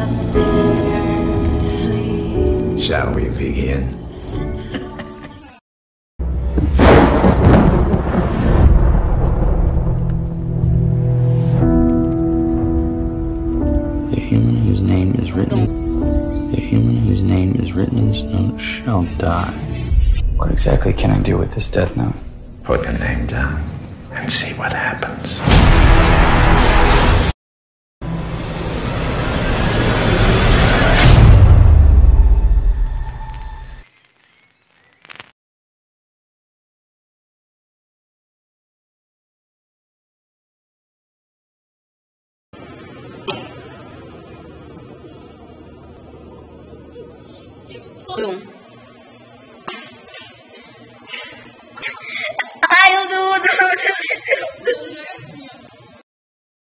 Shall we begin? The human whose name is written in this note shall die. What exactly can I do with this death note? Put your name down and see what happens. Boom.